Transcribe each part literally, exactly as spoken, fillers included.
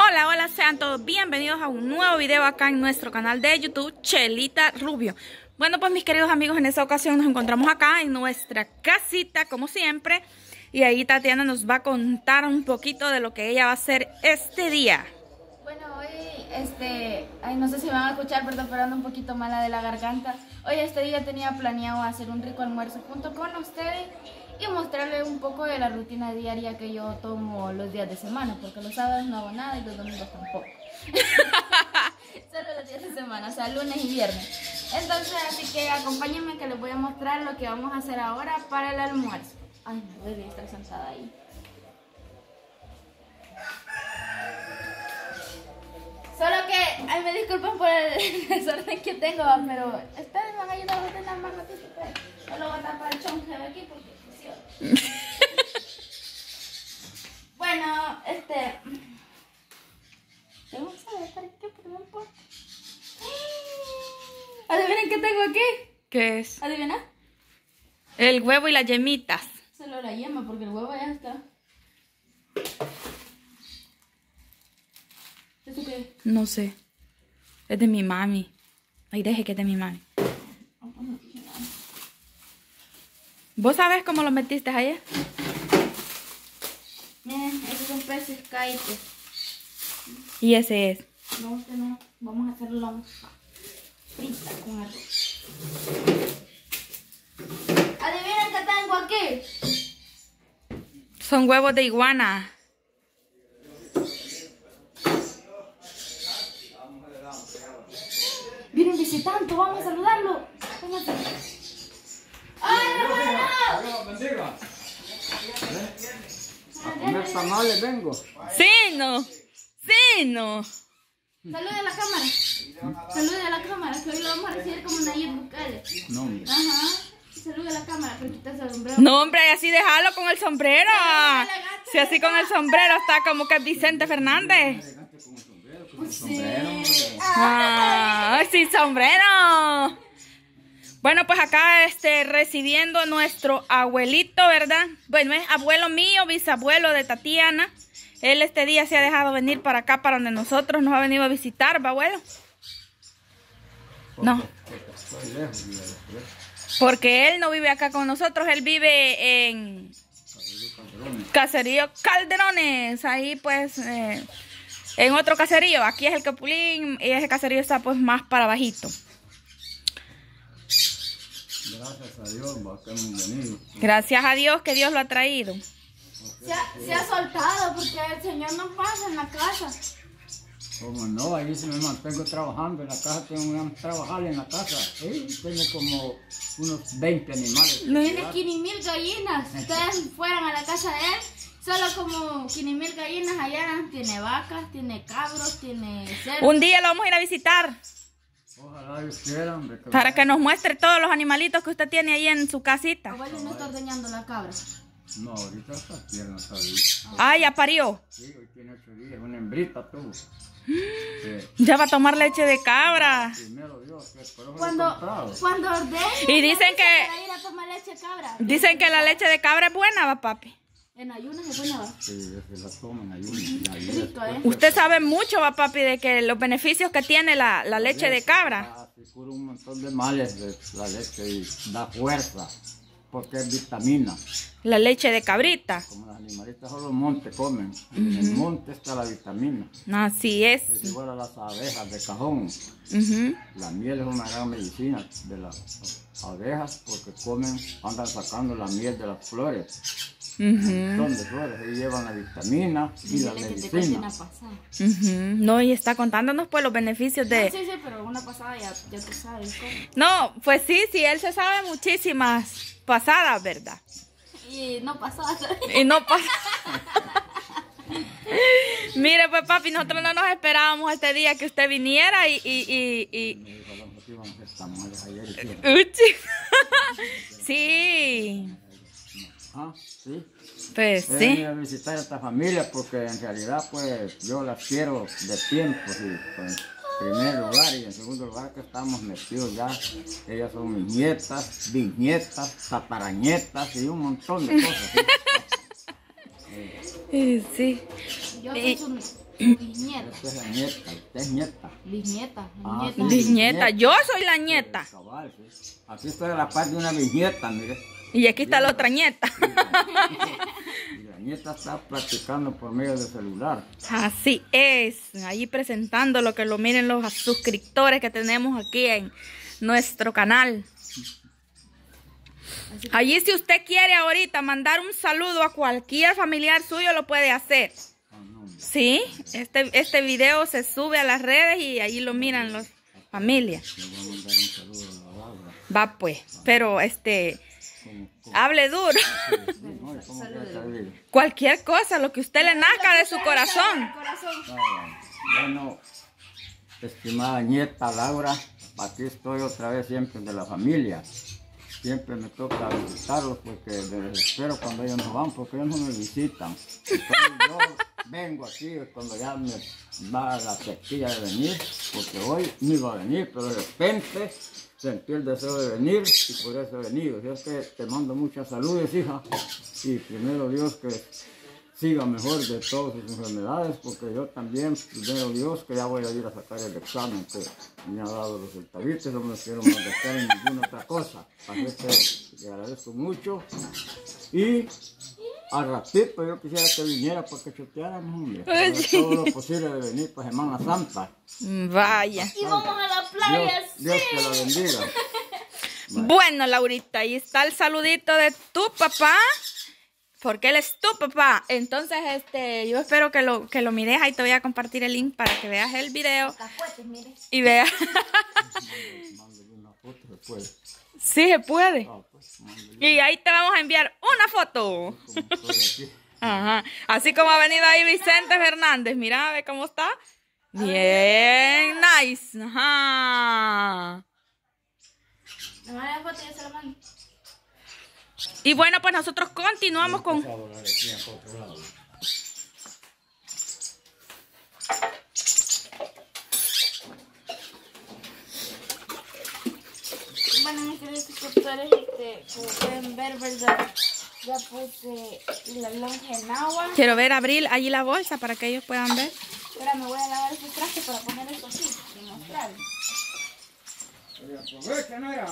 Hola, hola, sean todos bienvenidos a un nuevo video acá en nuestro canal de YouTube, Chelita Rubio. Bueno, pues mis queridos amigos, en esta ocasión nos encontramos acá en nuestra casita, como siempre. Y ahí Tatiana nos va a contar un poquito de lo que ella va a hacer este día. Bueno, hoy, este, ay, no sé si me van a escuchar, pero estoy ando un poquito mala de la garganta. Hoy este día tenía planeado hacer un rico almuerzo junto con ustedes y mostrarles un poco de la rutina diaria que yo tomo los días de semana, porque los sábados no hago nada y los domingos tampoco. Solo los días de semana, o sea, lunes y viernes. Entonces, así que acompáñenme que les voy a mostrar lo que vamos a hacer ahora para el almuerzo. Ay, no debería estar sentada ahí. Solo que, ay, me disculpen por el desorden que tengo, pero ustedes me han ayudado a ordenar más rápido. No lo voy a tapar el chonje de aquí porque funciona. Bueno, este... Tengo que saber para qué, pero no importa. ¿Adivinen qué tengo aquí? ¿Qué es? ¿Adivina? El huevo y las yemitas. Solo la yema porque el huevo ya está. ¿Eso qué es? No sé. Es de mi mami. Ay, deje que es de mi mami. ¿Vos sabés cómo lo metiste ayer? Miren, esos son peces caites. Y ese es. No, este no. Vamos a hacerlo frita con arroz. ¿Adivinen qué tengo aquí? Son huevos de iguana. Viene un visitante, vamos a saludarlo. Véngase. ¡Ay, hermano! Bendiga. A comer tamales vengo. Sí, no. Sí, no. Salude a la cámara. Salude a la cámara, que hoy lo vamos a recibir como Nayib Bukele. No, hombre. Ajá. Salude a la cámara, pero quítase el sombrero. No, hombre, así déjalo con el sombrero. Si así con el sombrero está como que es Vicente Fernández. Sí. Ah, sin sombrero. Bueno, pues acá este, recibiendo a nuestro abuelito, ¿verdad? Bueno, es abuelo mío, bisabuelo de Tatiana. Él este día se ha dejado venir para acá, para donde nosotros, nos ha venido a visitar, ¿va, abuelo? No. Porque él no vive acá con nosotros, él vive en Caserío Calderones, ahí pues eh, en otro caserío. Aquí es el Capulín y ese caserío está pues más para bajito. Gracias a Dios, va, que hemos venido. Gracias a Dios que Dios lo ha traído. Se ha, se ha soltado porque el Señor no pasa en la casa. Como no, ahí sí me mantengo trabajando en la casa, tengo que trabajar en la casa. ¿Eh? Tengo como unos veinte animales. No tiene quince mil gallinas. Si ustedes fueran a la casa de él, solo como quince mil gallinas allá. Tiene vacas, tiene cabros, tiene cerdos. Un día lo vamos a ir a visitar Ojalá Dios quiera, hombre. Que para que nos muestre todos los animalitos que usted tiene ahí en su casita. Abuelo no está ordeñando la cabra. No, ahorita está tierna, está bien. Ah, ya parió. Sí, hoy tiene ocho días, una hembrita tuvo. Sí. Ya va a tomar leche de cabra. Primero Dios, que por eso lo he Cuando, comprado. cuando ordeña, Y dicen que- para ir a tomar leche de cabra. Dicen que la leche de cabra es buena, va, papi. En ayunas es buena, va. Sí, es que la toman ahí. Y ahí Rico, ¿eh? Usted sabe mucho, va, papi, de que los beneficios que tiene la, la leche de cabra. Ah, sí, cura un montón de males de la leche y da fuerza, porque es vitamina. La leche de cabrita. Como los animalitos solo en el monte comen. En el monte está la vitamina. Así es. Es igual a las abejas de cajón. Ujú. La miel es una gran medicina de las abejas porque comen, andan sacando la miel de las flores. Ujú. Un montón de flores y llevan la vitamina y la Dile que te cuente medicina. una pasada. Ujú. No, y está contándonos pues los beneficios de... Sí, sí, pero una pasada ya, ya tú sabes cómo. No, pues sí, sí, él se sabe muchísimas pasadas, ¿verdad? Y no pasada. Y no pasa. Mire, pues papi, nosotros no nos esperábamos este día que usted viniera y... y, y, y... Me dijo, "Vamos, aquí vamos a hacer tamales ayer y sí". Uchi. Sí, Ah, sí. pues He sí. venido a visitar a esta familia porque en realidad pues yo las quiero de tiempo, sí, pues, en primer lugar y en segundo lugar que estamos metidos ya, ellas son mis nietas, bisnietas, tataranietas y un montón de cosas. ¿Sí? Eh, Sí. Yo Y- soy su bisnieta. Esta es la nieta, esta es nieta. Bisnieta. Ah, Nieta. sí. Bisnieta, yo soy la nieta. Cabal, sí. Aquí estoy a la par de una bisnieta, mire. Y aquí está la otra nieta. Y la nieta está platicando por medio del celular. Así es, ahí presentando lo que lo miren los suscriptores que tenemos aquí en nuestro canal. Allí si usted quiere ahorita mandar un saludo a cualquier familiar suyo lo puede hacer. Sí, este, este video se sube a las redes y ahí lo miran las familias. Le voy a mandar un saludo a la Laura. Va pues, pero este, ¿Cómo, cómo? hable duro. No, ¿y cómo que salir? Cualquier cosa, lo que usted le nazca de su corazón. Ah, bueno, estimada nieta Laura, aquí estoy otra vez siempre de la familia. Siempre me toca visitarlos porque me desespero cuando ellos no van, porque ellos no me visitan. Entonces yo vengo aquí cuando ya me va la sequía de venir, porque hoy no iba a venir, pero de repente sentí el deseo de venir y por eso he venido. Así es que te mando muchas saludes, hija, y primero Dios que siga mejor de todas sus enfermedades, porque yo también, primero Dios, que ya voy a ir a sacar el examen que me ha dado los resultados, no me quiero molestar en ninguna otra cosa. Así que le agradezco mucho y al ratito yo quisiera que viniera para que choteáramos, hombre. Haga todo lo posible de venir para Semana Santa. Vaya. Y vamos a la Dios, playa, Dios te la bendiga. Bueno, Laurita, ahí está el saludito de tu papá. Porque él es tu papá. Entonces, este, yo espero que lo, que lo mires. Ahí te voy a compartir el link para que veas el video. Cacahuetes, mire. Y veas. Mándale una foto después. Sí, se puede. Ah, pues, mándale Y ahí te vamos a enviar una foto. como estoy aquí. Ajá. Así como ha venido ahí Vicente Fernández. Mira, ve cómo está. Bien, nice. Ajá. Me manda la foto y yo se la mando. Y bueno, pues nosotros continuamos con... Bueno, mis queridos suscriptores, este, como pueden ver, ¿verdad? Ya puse la lonja en agua. Quiero ver, Abril, allí la bolsa para que ellos puedan ver. Ahora me voy a lavar este traje para poner esto así y mostrarles. Aprovecha, Nora.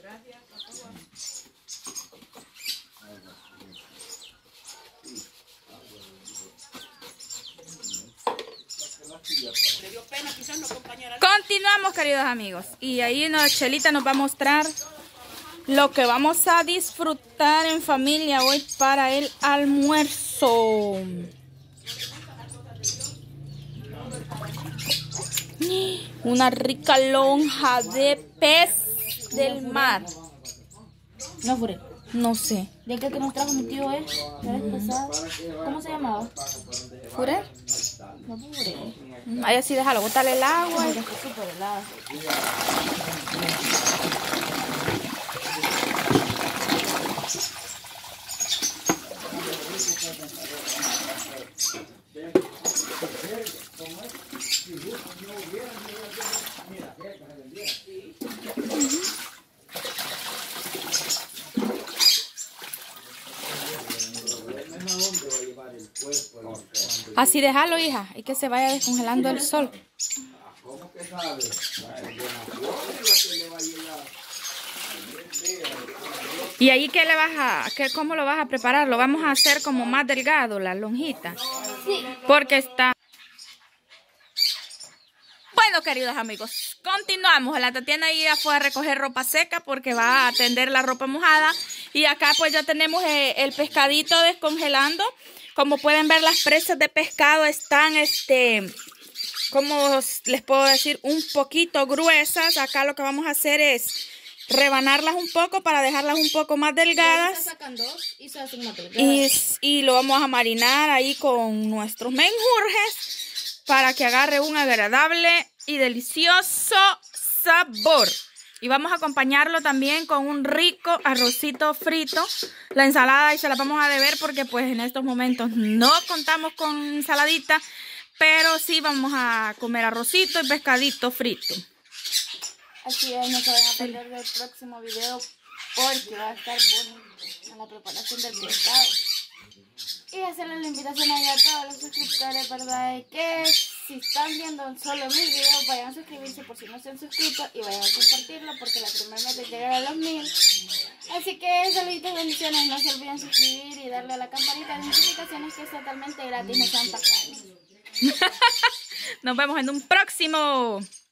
Continuamos, queridos amigos. Y ahí nos, Chelita nos va a mostrar lo que vamos a disfrutar en familia hoy para el almuerzo. Una rica lonja de pez del mar. No, Fure. No sé. De aquel que nos trajo mi tío, ¿eh? La vez pasada. ¿Cómo se llamaba? ¿Fure? No, Fure. Ahí así déjalo, botarle el agua. Ay, está súper helada. Así déjalo, hija, y que se vaya descongelando el sol. ¿Y ahí qué le vas a, qué, cómo lo vas a preparar? ¿Lo vamos a hacer como más delgado, la lonjita? Porque está... Bueno, queridos amigos, continuamos. La Tatiana ya fue a recoger ropa seca porque va a atender la ropa mojada. Y acá pues ya tenemos eh, el pescadito descongelando. Como pueden ver, las presas de pescado están, este, como les puedo decir, un poquito gruesas. Acá lo que vamos a hacer es rebanarlas un poco para dejarlas un poco más delgadas. Se sacan dos y se hacen más delgadas. Y, y lo vamos a marinar ahí con nuestros menjurjes para que agarre un agradable y delicioso sabor. Y vamos a acompañarlo también con un rico arrocito frito. La ensalada y se la vamos a deber porque pues en estos momentos no contamos con ensaladita. Pero sí vamos a comer arrocito y pescadito frito. Así es, no se van a perder del próximo video porque va a estar bonito en la preparación del pescado. Y hacerle la invitación ahí a todos los suscriptores, ¿verdad? De que si están viendo solo mi video, vayan a suscribirse por si no se han suscrito y vayan a compartirlo porque la primera meta es llegar a los mil. Así que saluditos, bendiciones, no se olviden suscribir y darle a la campanita de notificaciones que es totalmente gratis, no sean tacaños. Nos vemos en un próximo.